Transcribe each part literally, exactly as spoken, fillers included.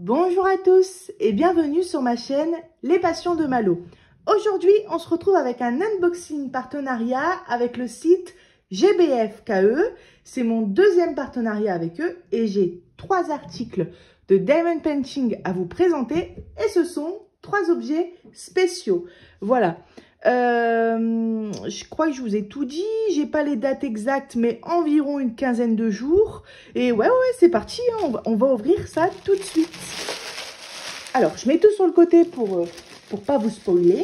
Bonjour à tous et bienvenue sur ma chaîne Les Passions de Malo. Aujourd'hui, on se retrouve avec un unboxing partenariat avec le site G B F K E. C'est mon deuxième partenariat avec eux et j'ai trois articles de Diamond Painting à vous présenter et ce sont trois objets spéciaux. Voilà. Euh, je crois que je vous ai tout dit, j'ai pas les dates exactes mais environ une quinzaine de jours et ouais ouais c'est parti, hein, on, va, on va ouvrir ça tout de suite. Alors je mets tout sur le côté pour, pour pas vous spoiler.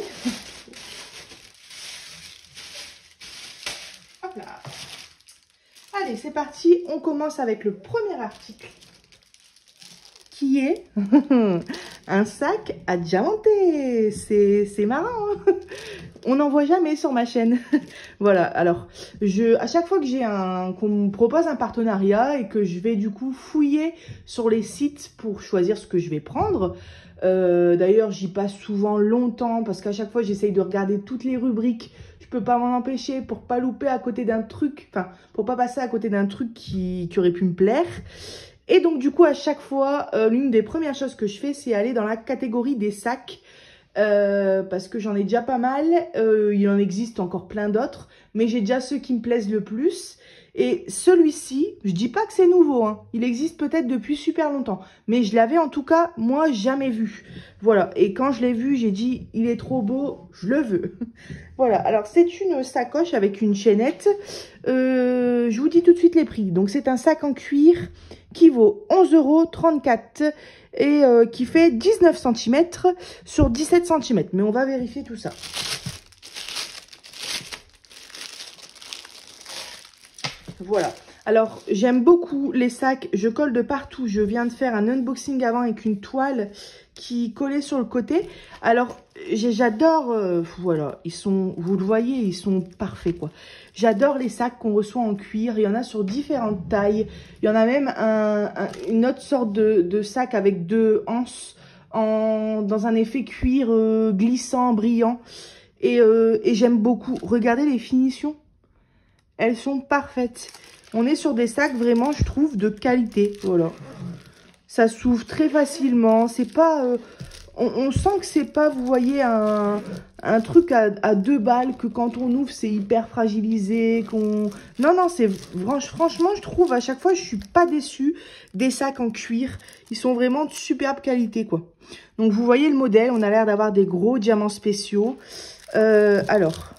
Hop là. Allez c'est parti, on commence avec le premier article qui est un sac à diamanter. C'est marrant, hein. On n'en voit jamais sur ma chaîne. Voilà, alors, je, à chaque fois que j'ai un, qu'on me propose un partenariat et que je vais du coup fouiller sur les sites pour choisir ce que je vais prendre, euh, d'ailleurs, j'y passe souvent longtemps parce qu'à chaque fois, j'essaye de regarder toutes les rubriques. Je peux pas m'en empêcher pour pas louper à côté d'un truc, enfin, pour pas passer à côté d'un truc qui, qui aurait pu me plaire. Et donc, du coup, à chaque fois, euh, l'une des premières choses que je fais, c'est aller dans la catégorie des sacs. Euh, parce que j'en ai déjà pas mal, euh, il en existe encore plein d'autres, mais j'ai déjà ceux qui me plaisent le plus. Et celui-ci, je dis pas que c'est nouveau, hein. Il existe peut-être depuis super longtemps, mais je l'avais en tout cas, moi, jamais vu. Voilà, et quand je l'ai vu, j'ai dit, il est trop beau, je le veux. Voilà, alors c'est une sacoche avec une chaînette. Euh, je vous dis tout de suite les prix. Donc c'est un sac en cuir qui vaut onze euros trente-quatre et euh, qui fait dix-neuf centimètres sur dix-sept centimètres. Mais on va vérifier tout ça. Voilà. Alors, j'aime beaucoup les sacs. Je colle de partout. Je viens de faire un unboxing avant avec une toile qui collait sur le côté. Alors, j'adore... Euh, voilà, ils sont... Vous le voyez, ils sont parfaits, quoi. J'adore les sacs qu'on reçoit en cuir. Il y en a sur différentes tailles. Il y en a même un, un, une autre sorte de, de sac avec deux anses en, dans un effet cuir euh, glissant, brillant. Et, euh, et j'aime beaucoup. Regardez les finitions. Elles sont parfaites. On est sur des sacs vraiment, je trouve, de qualité. Voilà. Ça s'ouvre très facilement. C'est pas... Euh, on, on sent que c'est pas, vous voyez, un, un truc à, à deux balles, que quand on ouvre, c'est hyper fragilisé. qu'on Non, non, c'est... Franchement, je trouve, à chaque fois, je suis pas déçue des sacs en cuir. Ils sont vraiment de superbe qualité, quoi. Donc, vous voyez le modèle. On a l'air d'avoir des gros diamants spéciaux. Euh, alors...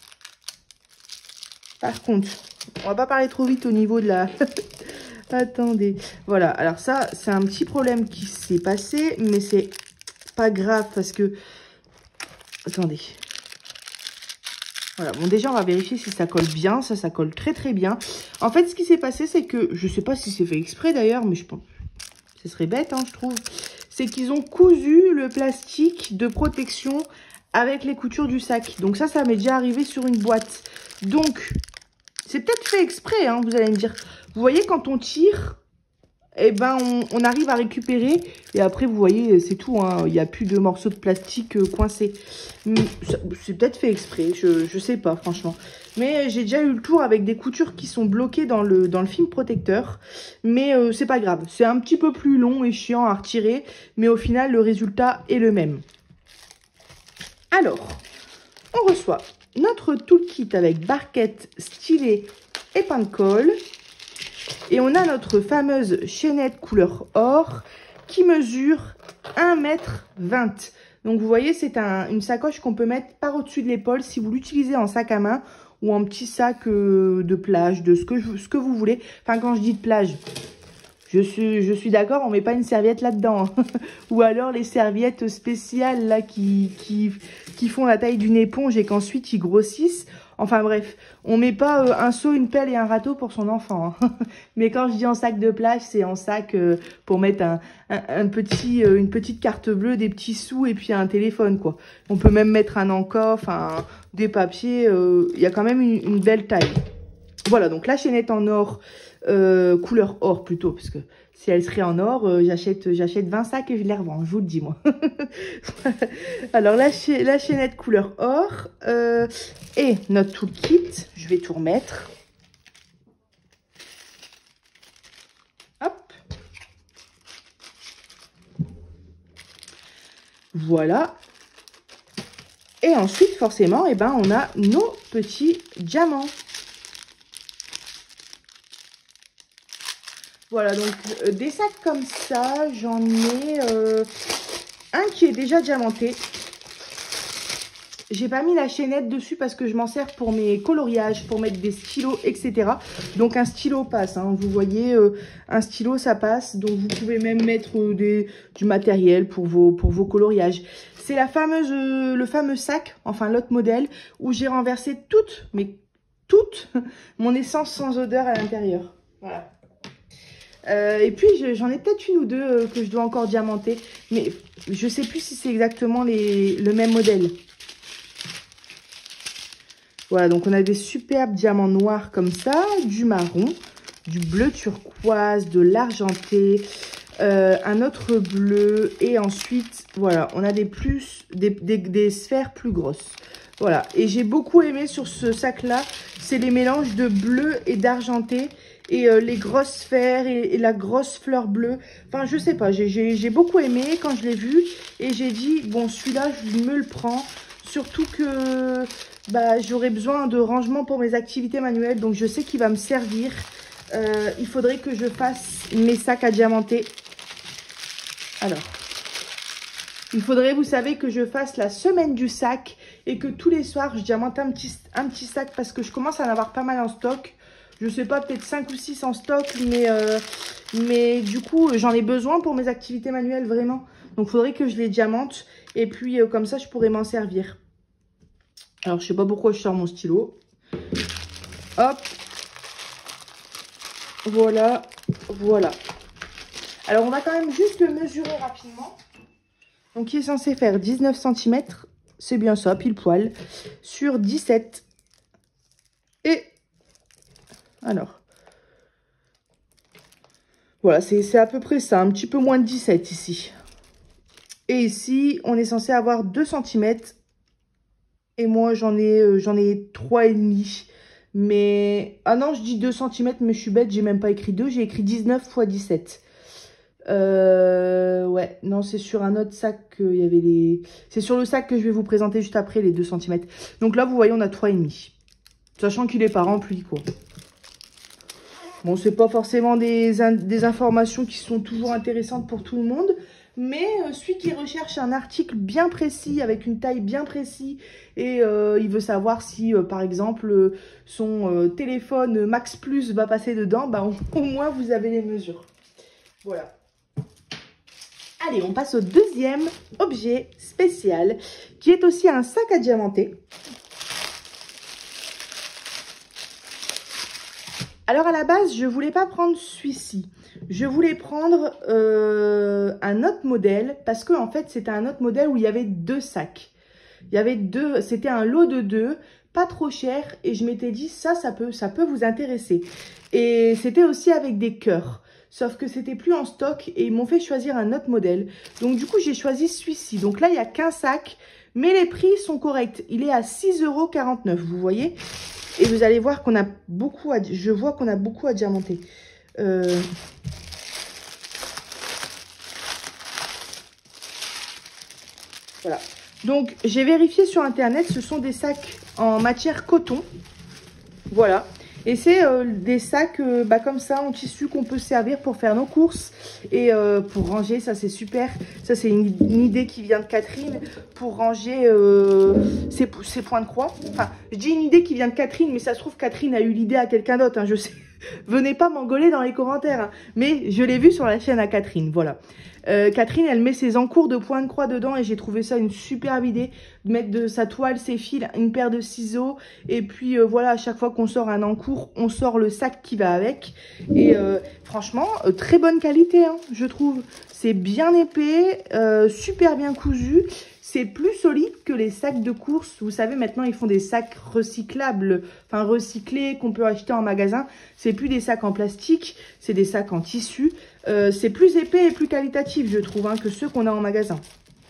Par contre, on va pas parler trop vite au niveau de la... Attendez. Voilà, alors ça, c'est un petit problème qui s'est passé, mais c'est pas grave parce que... Attendez. Voilà, bon déjà, on va vérifier si ça colle bien. Ça, ça colle très très bien. En fait, ce qui s'est passé, c'est que... Je sais pas si c'est fait exprès d'ailleurs, mais je pense... Ce serait bête, hein, je trouve. C'est qu'ils ont cousu le plastique de protection avec les coutures du sac. Donc ça, ça m'est déjà arrivé sur une boîte. Donc... C'est peut-être fait exprès, hein, vous allez me dire. Vous voyez, quand on tire, eh ben, on, on arrive à récupérer. Et après, vous voyez, c'est tout. Hein, il n'y a plus de morceaux de plastique euh, coincés. C'est peut-être fait exprès. Je ne sais pas, franchement. Mais j'ai déjà eu le tour avec des coutures qui sont bloquées dans le, dans le film protecteur. Mais euh, c'est pas grave. C'est un petit peu plus long et chiant à retirer. Mais au final, le résultat est le même. Alors, on reçoit notre toolkit avec barquette, stylet et pain de colle. Et on a notre fameuse chaînette couleur or qui mesure un mètre vingt. Donc vous voyez, c'est un, une sacoche qu'on peut mettre par au-dessus de l'épaule si vous l'utilisez en sac à main ou en petit sac euh, de plage, de ce que, je, ce que vous voulez. Enfin, quand je dis de plage, je suis, je suis d'accord, on met pas une serviette là-dedans. Hein. Ou alors les serviettes spéciales là qui, qui, qui font la taille d'une éponge et qu'ensuite ils grossissent. Enfin bref, on met pas euh, un seau, une pelle et un râteau pour son enfant. Hein. Mais quand je dis en sac de plage, c'est en sac euh, pour mettre un, un, un petit, euh, une petite carte bleue, des petits sous et puis un téléphone, quoi. On peut même mettre un encas, enfin des papiers. Il euh, y a quand même une, une belle taille. Voilà, donc la chaînette en or, euh, couleur or plutôt, parce que si elle serait en or, euh, j'achète j'achète vingt sacs et je les revends, je vous le dis moi. Alors la, cha la chaînette couleur or euh, et notre toolkit, je vais tout remettre. Hop. Voilà. Et ensuite, forcément, eh ben, on a nos petits diamants. Voilà, donc euh, des sacs comme ça, j'en ai euh, un qui est déjà diamanté. J'ai pas mis la chaînette dessus parce que je m'en sers pour mes coloriages, pour mettre des stylos, et cetera. Donc un stylo passe, hein. Vous voyez, euh, un stylo ça passe. Donc vous pouvez même mettre euh, des, du matériel pour vos, pour vos coloriages. C'est la fameuse, euh, le fameux sac, enfin l'autre modèle, où j'ai renversé toute, mais toute, mon essence sans odeur à l'intérieur. Voilà. Euh, et puis j'en ai peut-être une ou deux euh, que je dois encore diamanter. Mais je sais plus si c'est exactement les, le même modèle. Voilà, donc on a des superbes diamants noirs comme ça, du marron, du bleu turquoise, de l'argenté, euh, un autre bleu. Et ensuite, voilà, on a des, plus, des, des, des sphères plus grosses. Voilà, et j'ai beaucoup aimé sur ce sac-là, c'est les mélanges de bleu et d'argenté. Et euh, les grosses sphères et, et la grosse fleur bleue. Enfin, je sais pas, j'ai beaucoup aimé quand je l'ai vu. Et j'ai dit, bon, celui-là, je me le prends. Surtout que bah, j'aurai besoin de rangement pour mes activités manuelles. Donc, je sais qu'il va me servir. Euh, il faudrait que je fasse mes sacs à diamanter. Alors, il faudrait, vous savez, que je fasse la semaine du sac. Et que tous les soirs, je diamante un petit, un petit sac. Parce que je commence à en avoir pas mal en stock. Je sais pas, peut-être cinq ou six en stock. Mais, euh, mais du coup, j'en ai besoin pour mes activités manuelles, vraiment. Donc, il faudrait que je les diamante. Et puis, euh, comme ça, je pourrais m'en servir. Alors, je sais pas pourquoi je sors mon stylo. Hop. Voilà. Voilà. Alors, on va quand même juste le mesurer rapidement. Donc, il est censé faire dix-neuf centimètres. C'est bien ça, pile poil. Sur dix-sept. Et... alors. Voilà, c'est à peu près ça. Un petit peu moins de dix-sept ici. Et ici, on est censé avoir deux centimètres. Et moi, j'en ai, euh, j'en ai trois virgule cinq. Mais... ah non, je dis deux centimètres, mais je suis bête. J'ai même pas écrit deux. J'ai écrit dix-neuf fois dix-sept. Euh... Ouais, non, c'est sur un autre sac qu'il y avait les... c'est sur le sac que je vais vous présenter juste après, les deux centimètres. Donc là, vous voyez, on a trois virgule cinq. Sachant qu'il n'est pas rempli, quoi. Bon, c'est pas forcément des, in des informations qui sont toujours intéressantes pour tout le monde. Mais euh, celui qui recherche un article bien précis, avec une taille bien précise, et euh, il veut savoir si, euh, par exemple, euh, son euh, téléphone Max Plus va passer dedans, bah, au moins vous avez les mesures. Voilà. Allez, on passe au deuxième objet spécial, qui est aussi un sac à diamanter. Alors, à la base, je ne voulais pas prendre celui-ci. Je voulais prendre euh, un autre modèle parce que en fait, c'était un autre modèle où il y avait deux sacs. Il y avait deux, c'était un lot de deux, pas trop cher. Et je m'étais dit, ça, ça peut, ça peut vous intéresser. Et c'était aussi avec des cœurs. Sauf que c'était plus en stock et ils m'ont fait choisir un autre modèle. Donc, du coup, j'ai choisi celui-ci. Donc là, il n'y a qu'un sac, mais les prix sont corrects. Il est à six euros quarante-neuf, vous voyez. Et vous allez voir qu'on a beaucoup à... je vois qu'on a beaucoup à diamanter. Euh... Voilà. Donc, j'ai vérifié sur Internet. Ce sont des sacs en matière coton. Voilà. Et c'est euh, des sacs euh, bah, comme ça en tissu qu'on peut servir pour faire nos courses et euh, pour ranger, ça c'est super. Ça c'est une, une idée qui vient de Catherine pour ranger euh, ses, ses points de croix. Enfin, je dis une idée qui vient de Catherine, mais ça se trouve Catherine a eu l'idée à quelqu'un d'autre, hein, je sais. Venez pas m'engueuler dans les commentaires, hein. Mais je l'ai vu sur la chaîne à Catherine, voilà. Euh, Catherine, elle met ses encours de points de croix dedans et j'ai trouvé ça une superbe idée de mettre de sa toile, ses fils, une paire de ciseaux et puis euh, voilà, à chaque fois qu'on sort un encours, on sort le sac qui va avec et euh, franchement, euh, très bonne qualité, hein, je trouve. C'est bien épais, euh, super bien cousu. C'est plus solide que les sacs de course. Vous savez, maintenant, ils font des sacs recyclables, enfin recyclés, qu'on peut acheter en magasin. C'est plus des sacs en plastique, c'est des sacs en tissu. Euh, c'est plus épais et plus qualitatif, je trouve, hein, que ceux qu'on a en magasin.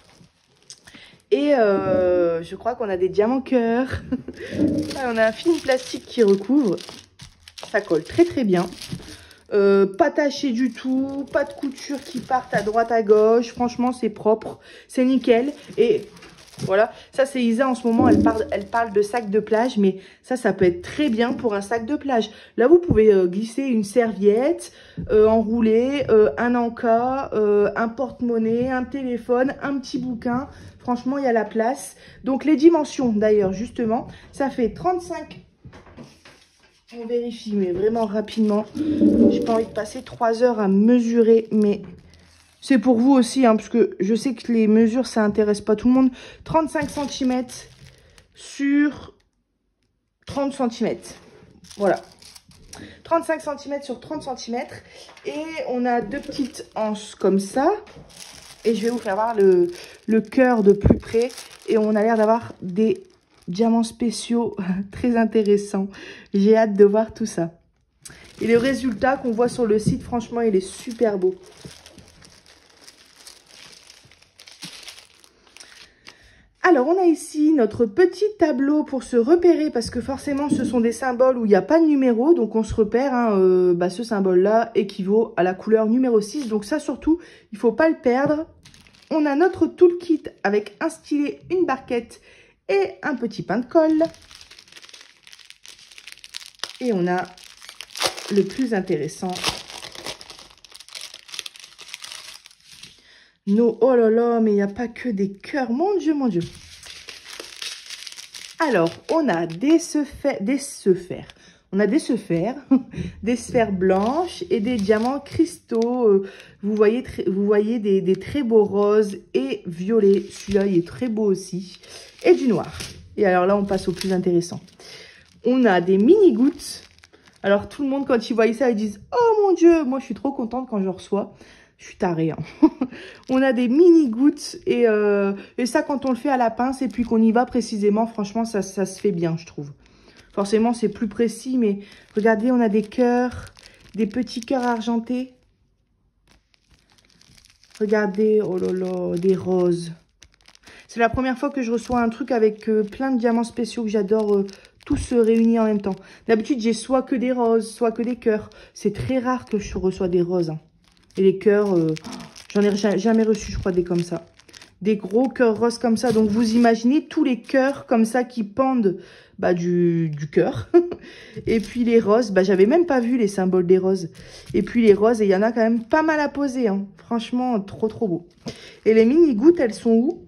Et euh, je crois qu'on a des diamants cœurs. On a un film plastique qui recouvre. Ça colle très très bien. Euh, pas taché du tout, pas de couture qui partent à droite à gauche. Franchement, c'est propre, c'est nickel. Et voilà, ça c'est Isa en ce moment, elle parle, elle parle de sac de plage, mais ça, ça peut être très bien pour un sac de plage. Là, vous pouvez euh, glisser une serviette, euh, enrouler, euh, un encas, euh, un porte-monnaie, un téléphone, un petit bouquin. Franchement, il y a la place. Donc, les dimensions, d'ailleurs, justement, ça fait trente-cinq. On vérifie, mais vraiment rapidement. J'ai pas envie de passer trois heures à mesurer, mais c'est pour vous aussi, hein, parce que je sais que les mesures, ça intéresse pas tout le monde. trente-cinq centimètres sur trente centimètres. Voilà. trente-cinq centimètres sur trente centimètres. Et on a deux petites anses comme ça. Et je vais vous faire voir le, le cœur de plus près. Et on a l'air d'avoir des diamants spéciaux très intéressants. J'ai hâte de voir tout ça. Et le résultat qu'on voit sur le site, franchement, il est super beau. Alors, on a ici notre petit tableau pour se repérer, parce que forcément, ce sont des symboles où il n'y a pas de numéro. Donc, on se repère, hein, euh, bah, ce symbole-là équivaut à la couleur numéro six. Donc, ça, surtout, il ne faut pas le perdre. On a notre toolkit avec un stylet, une barquette et un petit pain de colle. Et on a le plus intéressant. Nos, oh là là, mais il n'y a pas que des cœurs. Mon Dieu, mon Dieu. Alors, on a des sphères, des sphères. On a des sphères, des sphères blanches et des diamants cristaux. Vous voyez, vous voyez des, des très beaux roses et violets. Celui-là, il est très beau aussi. Et du noir. Et alors là, on passe au plus intéressant. On a des mini-gouttes. Alors, tout le monde, quand ils voient ça, ils disent « Oh mon Dieu !» Moi, je suis trop contente quand je reçois. Je suis tarée. Hein. On a des mini-gouttes. Et, euh, et ça, quand on le fait à la pince et puis qu'on y va précisément, franchement, ça, ça se fait bien, je trouve. Forcément, c'est plus précis, mais regardez, on a des cœurs, des petits cœurs argentés. Regardez, oh là là, des roses. C'est la première fois que je reçois un truc avec euh, plein de diamants spéciaux que j'adore euh, tous se réunir en même temps. D'habitude, j'ai soit que des roses, soit que des cœurs. C'est très rare que je reçois des roses. Hein. Et les cœurs, euh, j'en ai jamais reçu, je crois, des comme ça. Des gros cœurs roses comme ça. Donc, vous imaginez tous les cœurs comme ça qui pendent bah, du, du cœur. Et puis, les roses, bah, j'avais même pas vu les symboles des roses. Et puis, les roses, et il y en a quand même pas mal à poser. Hein. Franchement, trop, trop beau. Et les mini-gouttes, elles sont où?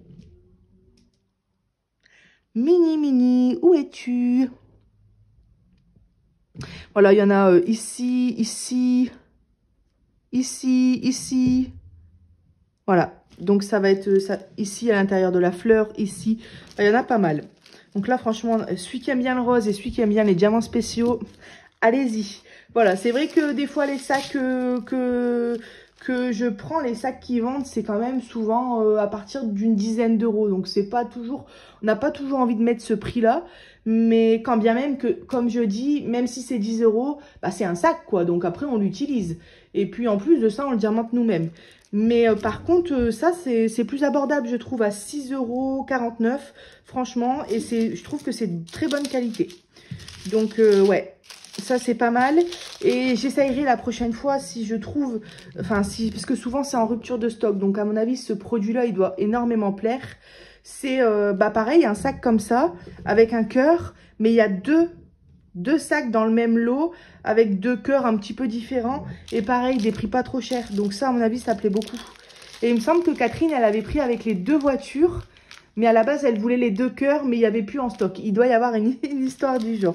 Mini, mini, où es-tu? Voilà, il y en a euh, ici, ici, ici, ici. Voilà, donc ça va être ça, ici à l'intérieur de la fleur, ici. Il y en a pas mal. Donc là, franchement, celui qui aime bien le rose et celui qui aime bien les diamants spéciaux, allez-y. Voilà, c'est vrai que des fois, les sacs euh, que... que je prends, les sacs qui vendent, c'est quand même souvent euh, à partir d'une dizaine d'euros. Donc, c'est pas toujours, on n'a pas toujours envie de mettre ce prix-là. Mais quand bien même que, comme je dis, même si c'est dix euros, bah, c'est un sac, quoi. Donc, après, on l'utilise. Et puis, en plus de ça, on le diamante nous-mêmes. Mais euh, par contre, euh, ça, c'est plus abordable, je trouve, à six euros quarante-neuf, franchement. Et c'est, je trouve que c'est de très bonne qualité. Donc, euh, ouais. Ça, c'est pas mal. Et j'essayerai la prochaine fois si je trouve... Enfin, si parce que souvent, c'est en rupture de stock. Donc, à mon avis, ce produit-là, il doit énormément plaire. C'est, euh, bah pareil, un sac comme ça, avec un cœur. Mais il y a deux, deux sacs dans le même lot, avec deux cœurs un petit peu différents. Et pareil, des prix pas trop chers. Donc ça, à mon avis, ça plaît beaucoup. Et il me semble que Catherine, elle avait pris avec les deux voitures. Mais à la base, elle voulait les deux cœurs, mais il n'y avait plus en stock. Il doit y avoir une, une histoire du genre.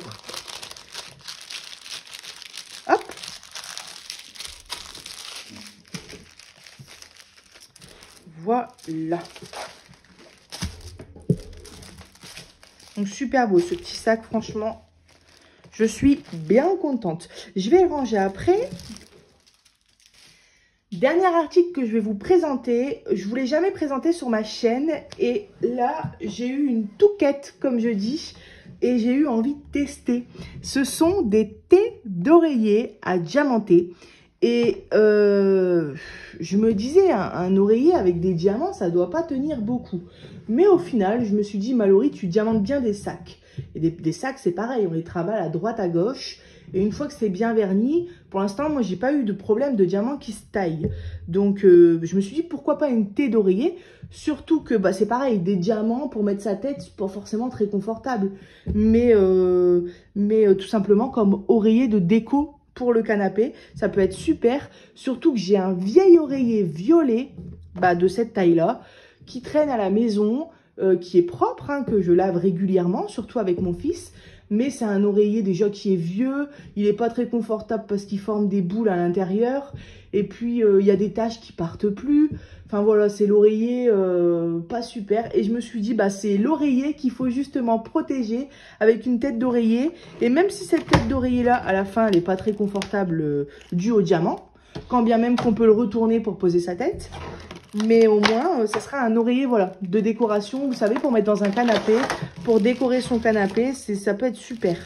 Hop. Voilà. Donc, super beau ce petit sac, franchement. Je suis bien contente. Je vais le ranger après. Dernier article que je vais vous présenter. Je ne vous l'ai jamais présenté sur ma chaîne. Et là, j'ai eu une touquette, comme je dis. Et j'ai eu envie de tester. Ce sont des thés d'oreiller à diamanter. Et euh, je me disais, un, un oreiller avec des diamants, ça ne doit pas tenir beaucoup. Mais au final, je me suis dit, Mallory, tu diamantes bien des sacs. Et des, des sacs, c'est pareil, on les travaille à droite, à gauche. Et une fois que c'est bien verni, pour l'instant, moi, j'ai pas eu de problème de diamant qui se taille. Donc, euh, je me suis dit, pourquoi pas une thé d'oreiller? Surtout que, bah, c'est pareil, des diamants pour mettre sa tête, c'est pas forcément très confortable. Mais, euh, mais euh, tout simplement comme oreiller de déco pour le canapé, ça peut être super. Surtout que j'ai un vieil oreiller violet, bah, de cette taille-là, qui traîne à la maison, euh, qui est propre, hein, que je lave régulièrement, surtout avec mon fils. Mais c'est un oreiller déjà qui est vieux, il n'est pas très confortable parce qu'il forme des boules à l'intérieur. Et puis, euh, il y a des taches qui partent plus. Enfin voilà, c'est l'oreiller euh, pas super. Et je me suis dit, bah c'est l'oreiller qu'il faut justement protéger avec une tête d'oreiller. Et même si cette tête d'oreiller-là, à la fin, elle n'est pas très confortable euh, due au diamant, quand bien même qu'on peut le retourner pour poser sa tête. Mais au moins, euh, ça sera un oreiller, voilà, de décoration, vous savez, pour mettre dans un canapé, pour décorer son canapé, ça peut être super.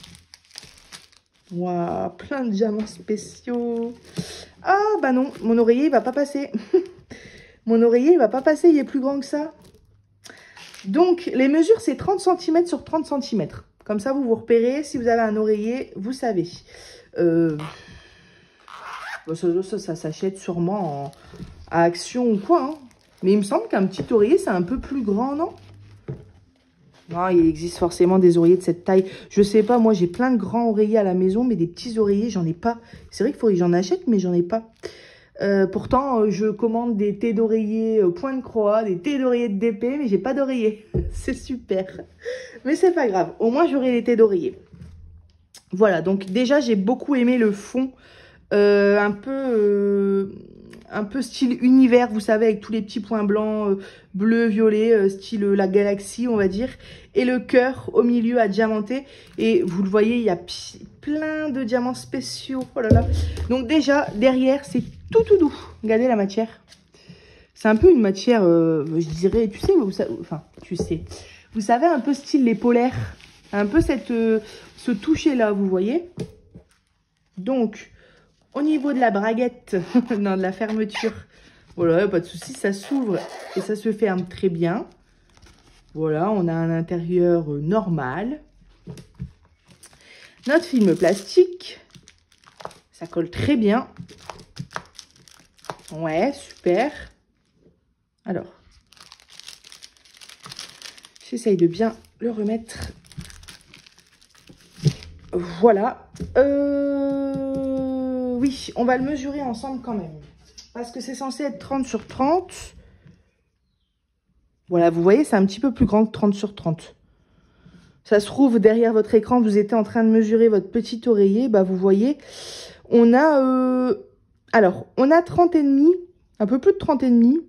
Waouh, plein de diamants spéciaux. Ah, bah non, mon oreiller, il va pas passer. Mon oreiller, il va pas passer, il est plus grand que ça. Donc, les mesures, c'est trente centimètres sur trente centimètres. Comme ça, vous vous repérez. Si vous avez un oreiller, vous savez. Euh... Ça, ça, ça s'achète sûrement en... à Action ou quoi. Hein. Mais il me semble qu'un petit oreiller, c'est un peu plus grand, non? Non, il existe forcément des oreillers de cette taille. Je sais pas, moi, j'ai plein de grands oreillers à la maison, mais des petits oreillers, j'en ai pas. C'est vrai qu'il faudrait que j'en achète, mais j'en ai pas. Euh, pourtant, euh, je commande des thés d'oreiller euh, point de croix, des thés d'oreiller de D P, mais j'ai pas d'oreiller. C'est super. Mais c'est pas grave. Au moins, j'aurai les thés d'oreiller. Voilà, donc déjà, j'ai beaucoup aimé le fond. Euh, un peu euh, un peu style univers, vous savez, avec tous les petits points blancs, euh, bleu, violet, euh, style euh, la galaxie, on va dire. Et le cœur au milieu à diamanter. Et vous le voyez, il y a plein de diamants spéciaux. Oh là là. Donc déjà, derrière, c'est tout tout doux. Regardez la matière. C'est un peu une matière, euh, je dirais, tu sais, vous, enfin, tu sais. Vous savez, un peu style les polaires. Un peu cette, euh, ce toucher-là, vous voyez. Donc... au niveau de la braguette, non, de la fermeture, voilà, pas de souci, ça s'ouvre et ça se ferme très bien. Voilà, on a un intérieur normal. Notre film plastique, ça colle très bien. Ouais, super. Alors, j'essaye de bien le remettre. Voilà. Euh... Oui, on va le mesurer ensemble quand même. Parce que c'est censé être trente sur trente. Voilà, vous voyez, c'est un petit peu plus grand que trente sur trente. Ça se trouve, derrière votre écran, vous étiez en train de mesurer votre petit oreiller. Bah, vous voyez, on a... Euh... Alors, on a trente et demi, un peu plus de trente et demi.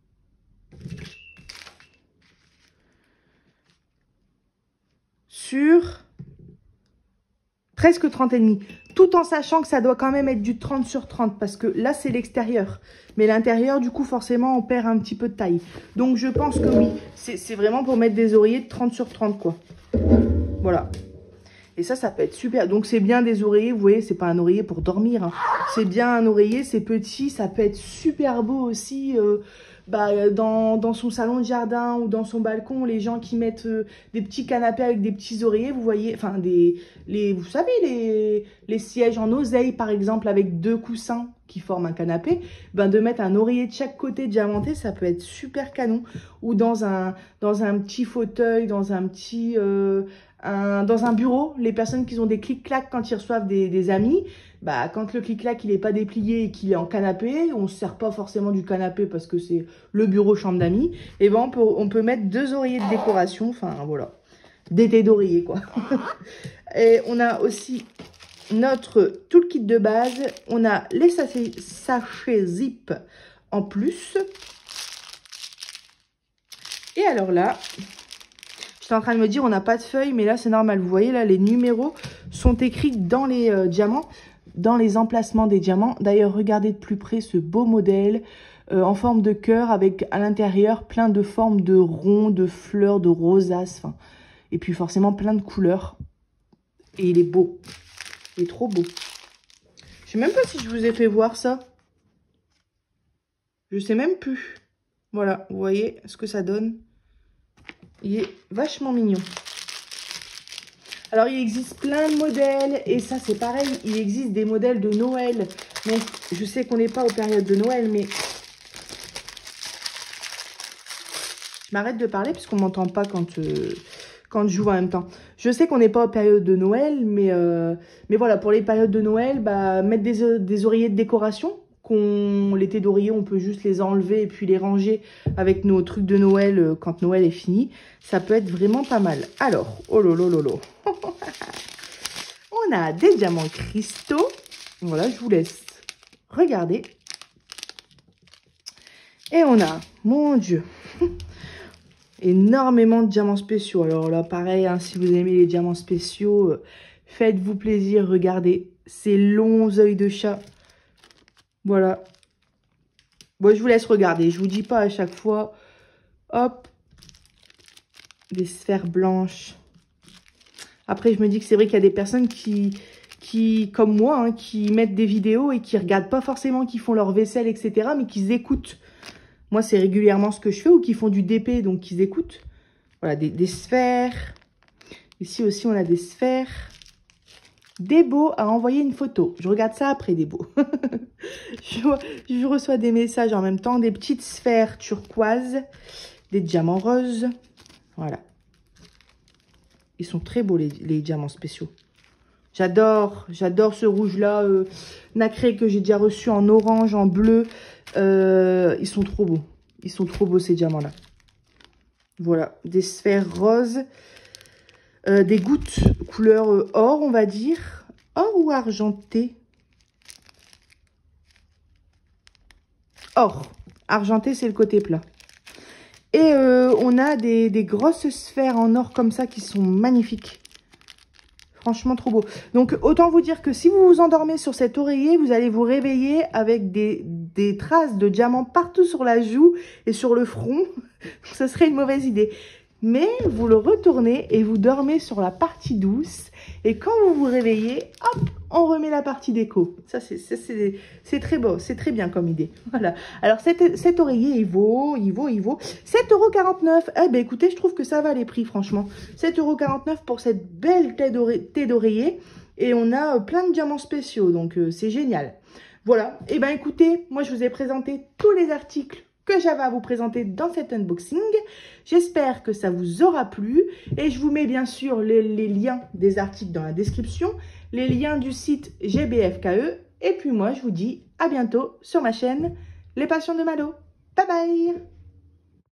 Sur presque trente et demi. Tout en sachant que ça doit quand même être du trente sur trente. Parce que là, c'est l'extérieur. Mais l'intérieur, du coup, forcément, on perd un petit peu de taille. Donc, je pense que oui. C'est vraiment pour mettre des oreillers de trente sur trente, quoi. Voilà. Et ça, ça peut être super. Donc, c'est bien des oreillers. Vous voyez, c'est pas un oreiller pour dormir. Hein. C'est bien un oreiller. C'est petit. Ça peut être super beau aussi. Euh, bah, dans, dans son salon de jardin ou dans son balcon. Les gens qui mettent euh, des petits canapés avec des petits oreillers. Vous voyez, enfin, des, les, vous savez, les, les sièges en oseille, par exemple, avec deux coussins qui forment un canapé. Ben, de mettre un oreiller de chaque côté diamanté, ça peut être super canon. Ou dans un, dans un petit fauteuil, dans un petit... Euh, Un, dans un bureau, les personnes qui ont des clic-clac quand ils reçoivent des, des amis, bah, quand le clic-clac il n'est pas déplié et qu'il est en canapé, on ne se sert pas forcément du canapé parce que c'est le bureau chambre d'amis, et ben on peut, on peut mettre deux oreillers de décoration, enfin voilà, des thés d'oreiller quoi. Et on a aussi notre tout le kit de base, on a les sachets, sachets zip en plus. Et alors là... j'étais en train de me dire, on n'a pas de feuilles, mais là, c'est normal. Vous voyez, là, les numéros sont écrits dans les euh, diamants, dans les emplacements des diamants. D'ailleurs, regardez de plus près ce beau modèle euh, en forme de cœur avec à l'intérieur plein de formes de ronds, de fleurs, de rosaces. Fin, et puis, forcément, plein de couleurs. Et il est beau. Il est trop beau. Je sais même pas si je vous ai fait voir ça. Je sais même plus. Voilà, vous voyez ce que ça donne. Il est vachement mignon. Alors, il existe plein de modèles. Et ça, c'est pareil. Il existe des modèles de Noël. Donc, je sais qu'on n'est pas aux périodes de Noël, mais... Je m'arrête de parler puisqu'on ne m'entend pas quand, euh, quand je joue en même temps. Je sais qu'on n'est pas aux périodes de Noël, mais, euh, mais voilà, pour les périodes de Noël, bah, mettre des, des oreillers de décoration. Qu'on, les têtes d'oreiller, on peut juste les enlever et puis les ranger avec nos trucs de Noël euh, quand Noël est fini. Ça peut être vraiment pas mal. Alors, oh lolo lolo. On a des diamants cristaux. Voilà, je vous laisse regarder. Et on a, mon Dieu, énormément de diamants spéciaux. Alors là, pareil, hein, si vous aimez les diamants spéciaux, euh, faites-vous plaisir, regardez ces longs œils de chat. Voilà. Bon, je vous laisse regarder. Je vous dis pas à chaque fois. Hop. Des sphères blanches. Après, je me dis que c'est vrai qu'il y a des personnes qui, qui comme moi, hein, qui mettent des vidéos et qui regardent pas forcément, qui font leur vaisselle, et cetera, mais qui écoutent. Moi, c'est régulièrement ce que je fais, ou qui font du D P, donc qui écoutent. Voilà, des, des sphères. Ici aussi, on a des sphères. Debo a envoyé une photo. Je regarde ça après, Debo. je, je reçois des messages en même temps. Des petites sphères turquoises. Des diamants roses. Voilà. Ils sont très beaux, les, les diamants spéciaux. J'adore. J'adore ce rouge-là. Euh, nacré que j'ai déjà reçu en orange, en bleu. Euh, ils sont trop beaux. Ils sont trop beaux, ces diamants-là. Voilà. Des sphères roses. Euh, des gouttes couleur euh, or, on va dire. Or ou argenté? Or. Argenté, c'est le côté plat. Et euh, on a des, des grosses sphères en or comme ça qui sont magnifiques. Franchement, trop beau. Donc, autant vous dire que si vous vous endormez sur cet oreiller, vous allez vous réveiller avec des, des traces de diamants partout sur la joue et sur le front. Ce serait une mauvaise idée. Mais vous le retournez et vous dormez sur la partie douce. Et quand vous vous réveillez, hop, on remet la partie déco. Ça, c'est très beau, c'est très bien comme idée. Voilà. Alors, cet, cet oreiller, il vaut, il vaut, il vaut sept euros quarante-neuf. Eh ben, écoutez, je trouve que ça va les prix, franchement. sept euros quarante-neuf pour cette belle tête d'oreiller. Et on a plein de diamants spéciaux, donc euh, c'est génial. Voilà. Eh ben, écoutez, moi, je vous ai présenté tous les articles que j'avais à vous présenter dans cet unboxing. J'espère que ça vous aura plu et je vous mets bien sûr les, les liens des articles dans la description, les liens du site G B F K E et puis moi je vous dis à bientôt sur ma chaîne Les Passions de Malo. Bye bye.